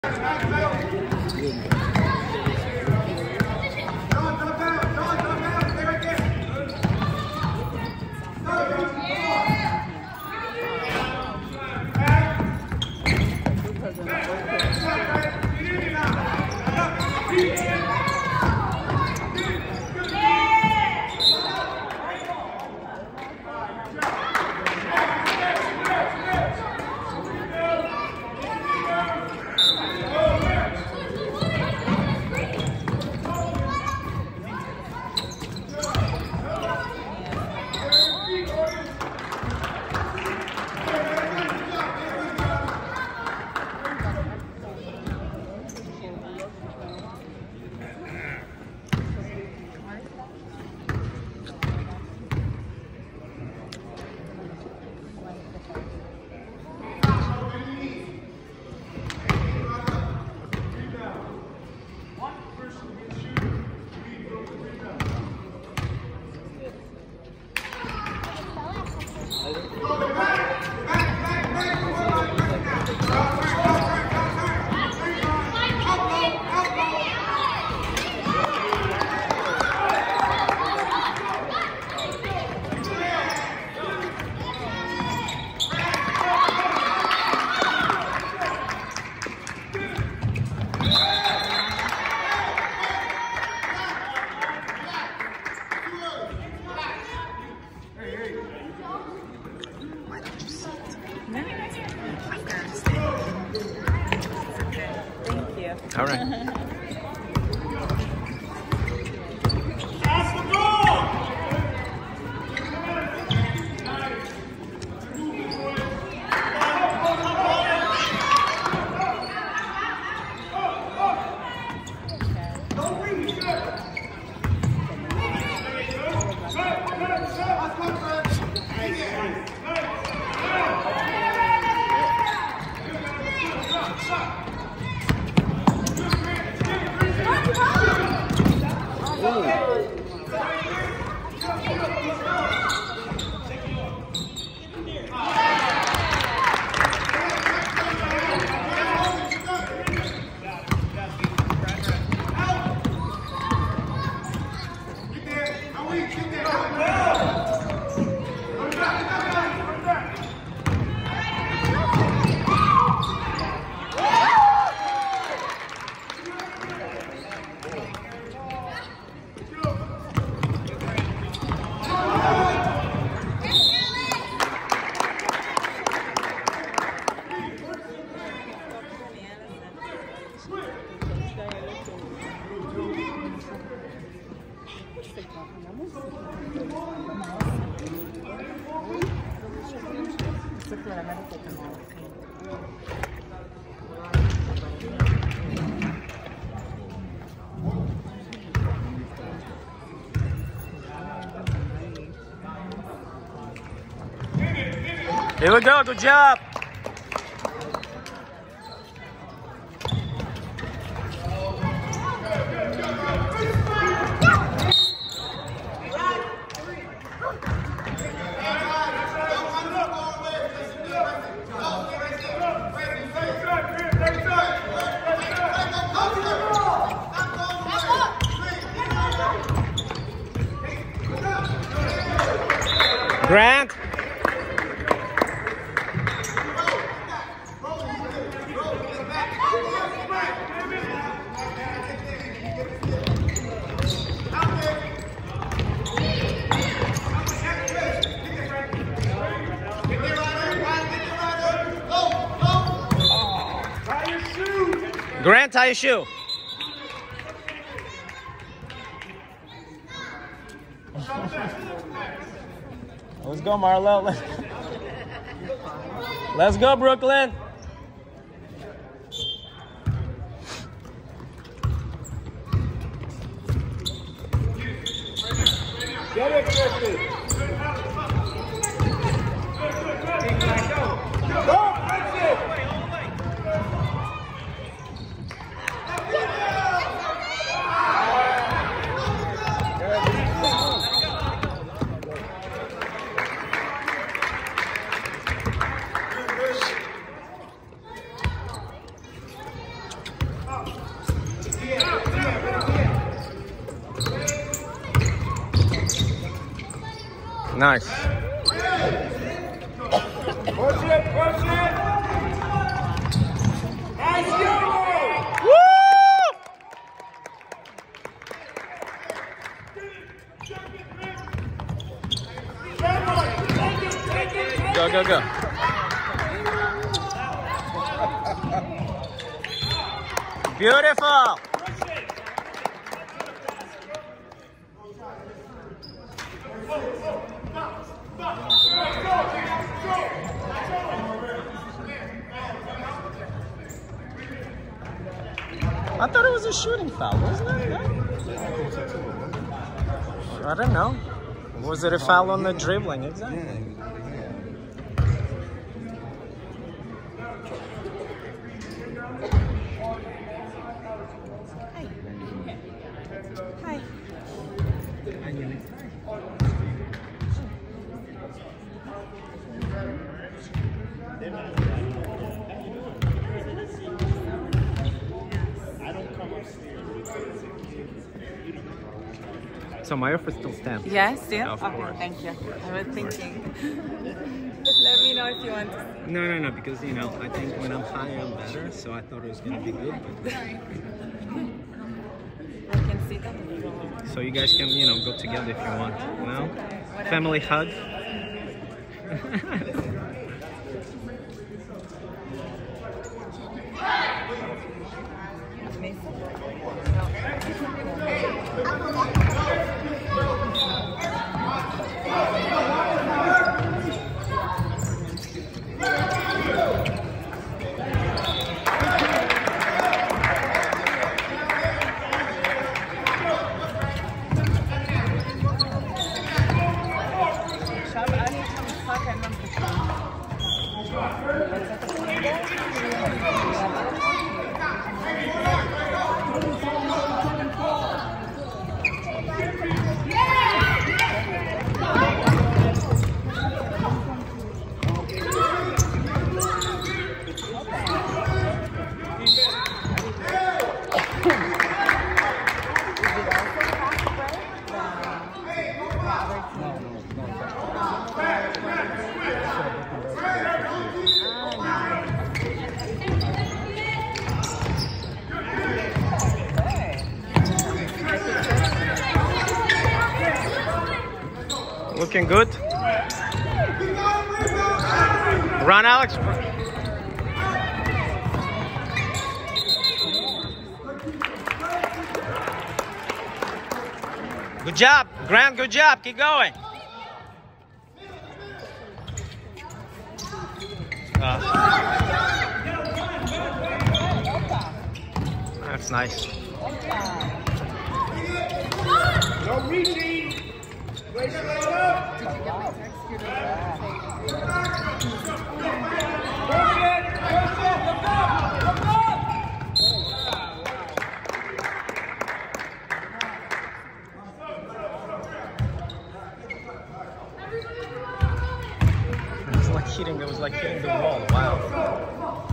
All right. Here we go, good job. Grant. Grant, tie your shoe. Let's go, Marlo. Let's go, Brooklyn. Get it, Christy. Nice. Push it, push it. Nice yellow. Woo! Go, go, go. Beautiful. I thought it was a shooting foul, wasn't it? No? I don't know. Was it a foul on the dribbling? Exactly. Hi. So my offer still stands. Yes, yeah? Of Okay, course. thank you. I was thinking. Let me know if you want to. No, because, you know, I think when I'm higher, I'm better, so I thought it was going to be good. But... I can see that. So you guys can, you know, go together if you want, you know? Family hug. Looking good. Run, Alex. Good job, Grant. Good job. Keep going. That's nice. No reaching. Raise it up. Push it, look up, look up. It was like hitting the wall. Wow.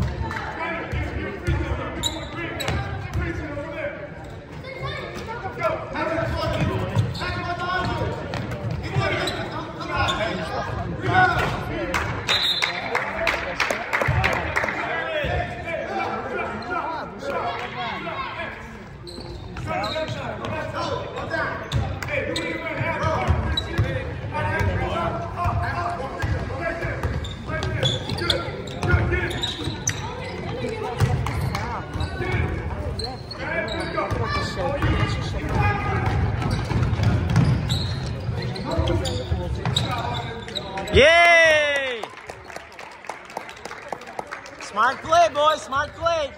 Yay! Smart play, boys. Smart play.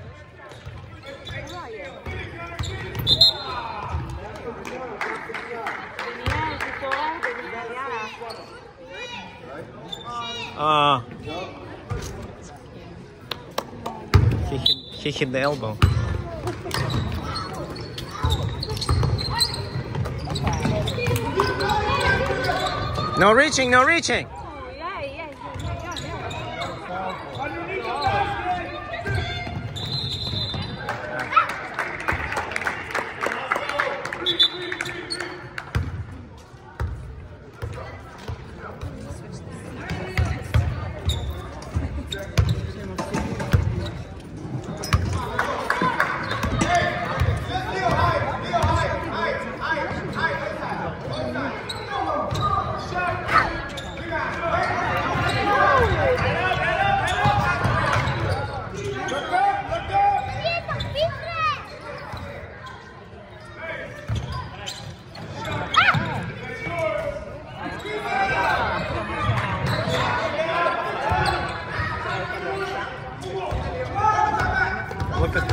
He hit the elbow. No reaching, no reaching.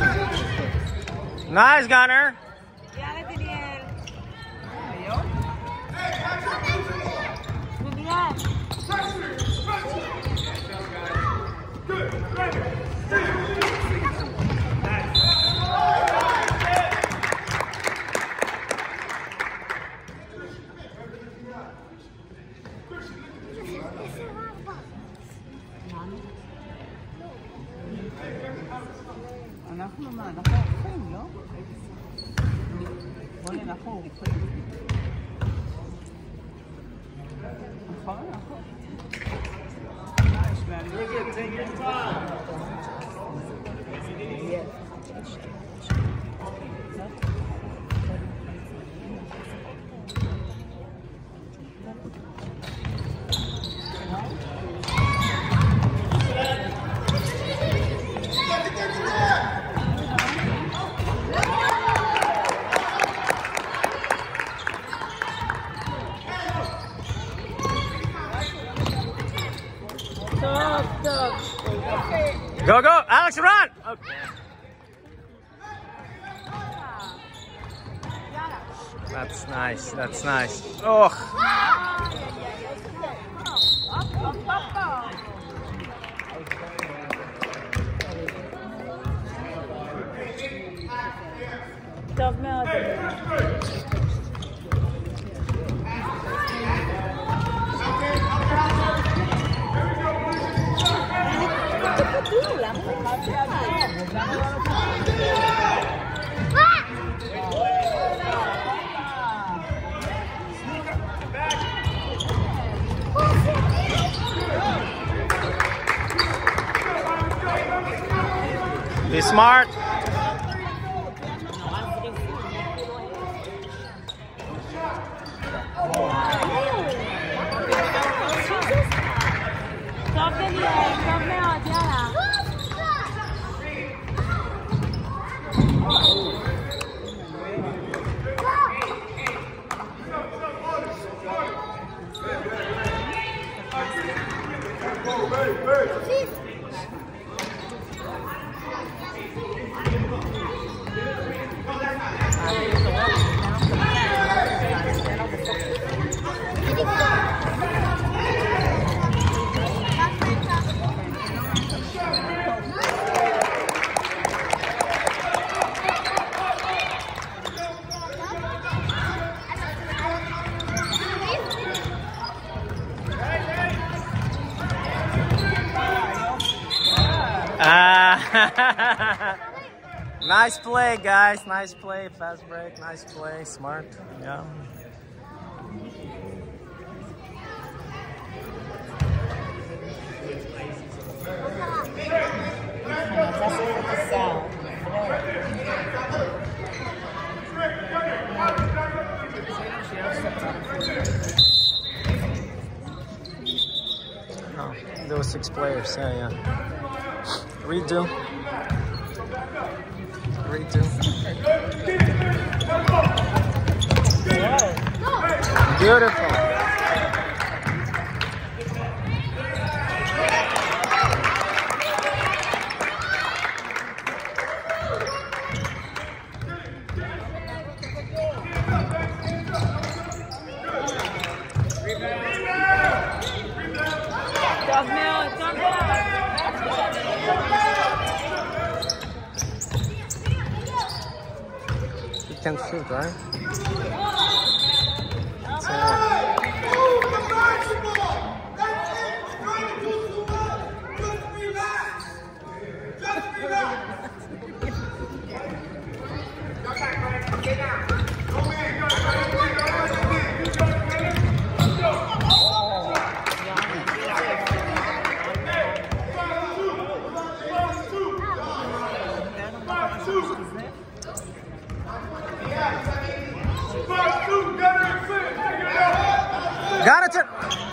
Nice, Gunner. Ya le tenían. Muy bien. אנחנו אחים, לא? בואי אנחנו אחים. נכון, נכון. Go, go, Alex, run! Okay. That's nice, that's nice. Oh. טוב מאוד. Be smart. טוב דניאל, טוב מאוד, יאללה. Nice play, guys. Nice play. Fast break. Nice play. Smart. Yeah. Oh, there were 6 players. Yeah, yeah. Redo. Beautiful. טוב מאוד, טוב מאוד. You can shoot, right? Got it.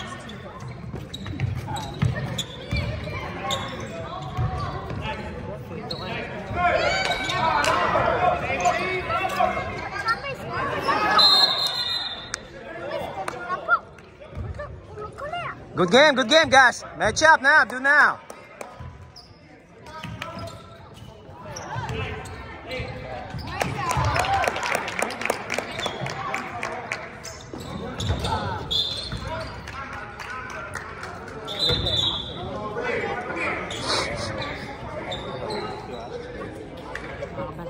Good game, guys. Match up now, do now.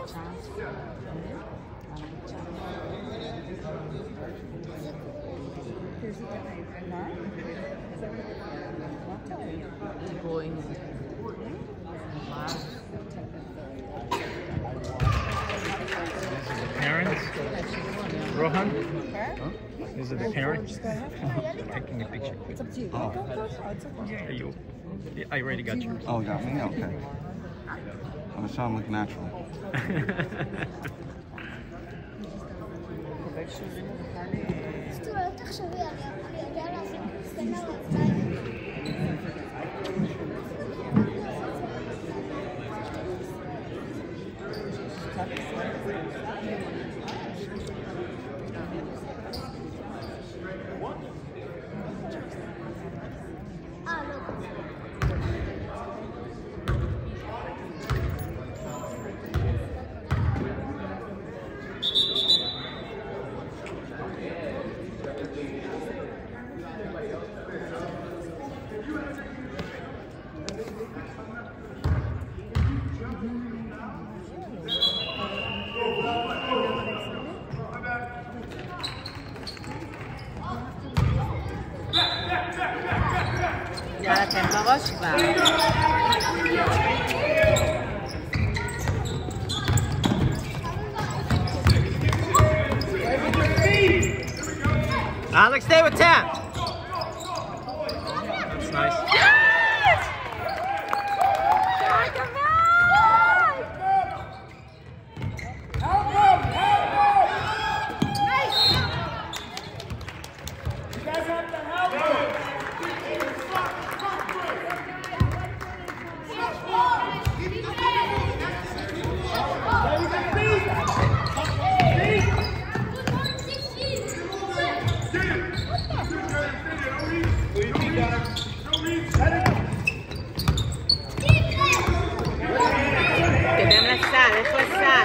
Parents? Rohan? These are the parents. Taking a picture. It's up to you. Oh. Yeah, you. I already got yours. Oh, got me? Okay. I was trying to look natural. יאללה, תן בראש כבר. Alex, stay with 10. That's nice. תקדם לסל, איך לסל?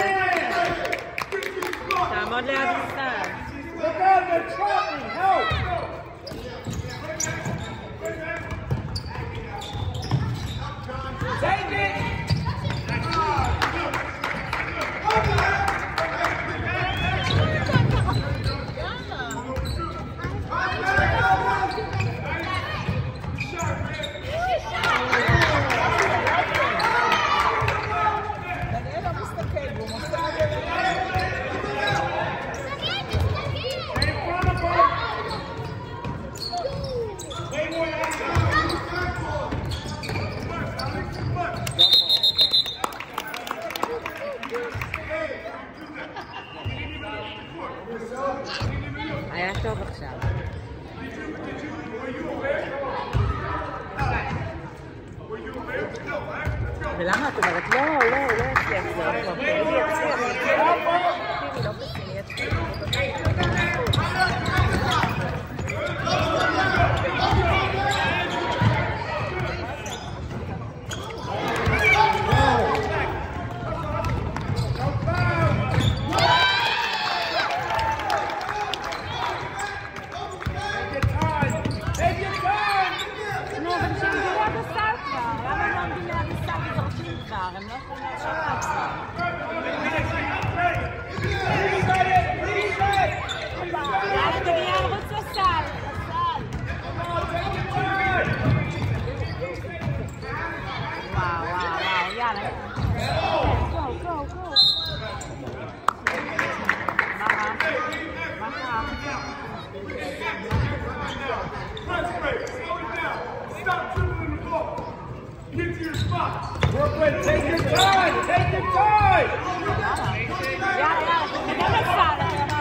תעמוד ליד לסל. Look out, they're trapping! Help! Take it! היה טוב עכשיו. ולמה את אומרת? לא יצליח זה רחוק. אני הם לא יכולים להשאר לעצמם. יאללה, דניאל, רוץ לסל. וואו, יאללה. גו. מה קרה? Get to your spot. Brooklyn, take your time. Take your time. יאללה, תקדם לסל.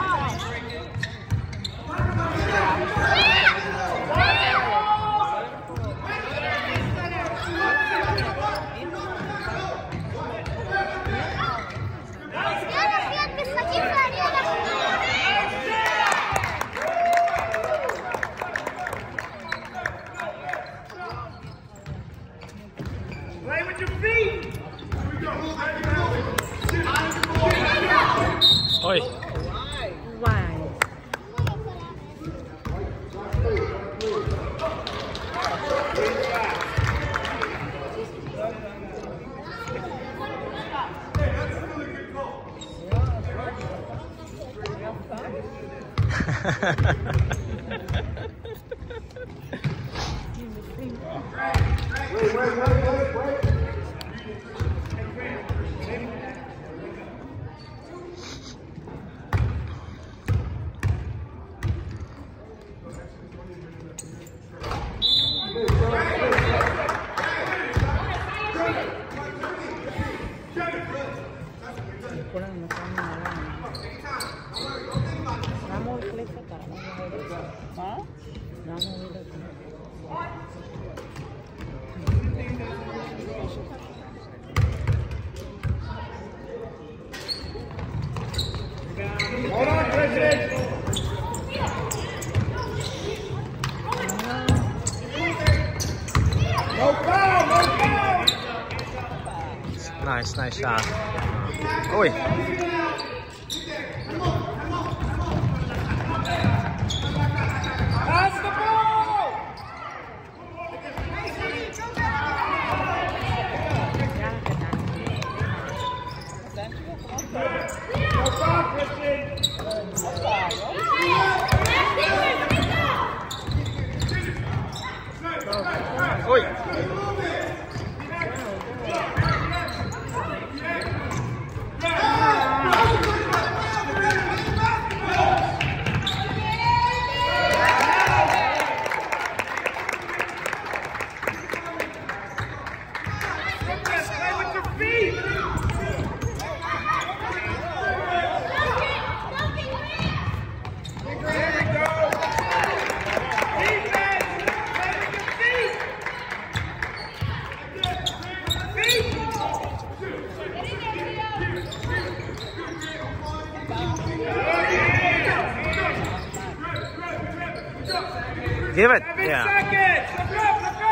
Play with your feet. Oi. וואי. Hold on, President. No foul, no foul. Nice shot. Oi. Pass the ball. No foul, Christian. Oi. Give it. 7 Yeah. seconds. Look up, look